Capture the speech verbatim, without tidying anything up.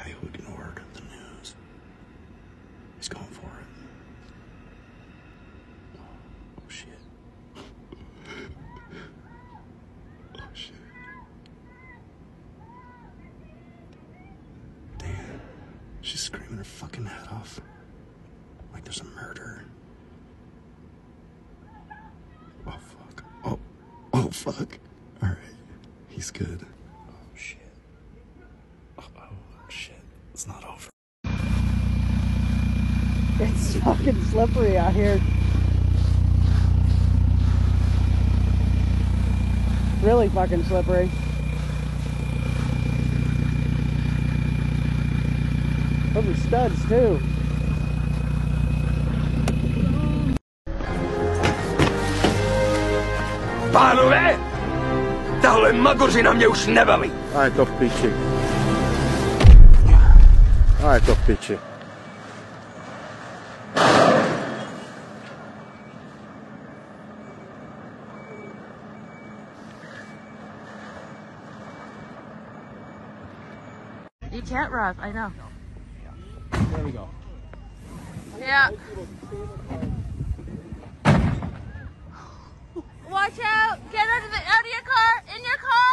guy who ignored the news. He's going for it. Oh, oh shit. Oh shit. Damn. She's screaming her fucking head off. Like there's a murder. Oh fuck. Oh. Oh fuck. Alright. He's good. Oh shit. Oh, oh shit. It's not over. It's fucking slippery out here. Really fucking slippery. Those are studs too. Pánové, tahle magořina mě už nebaví. A je to v piči. A je to v piči. You can't rev, I know. There we go. Yeah. Watch out! Get out of the out of your car! In your car!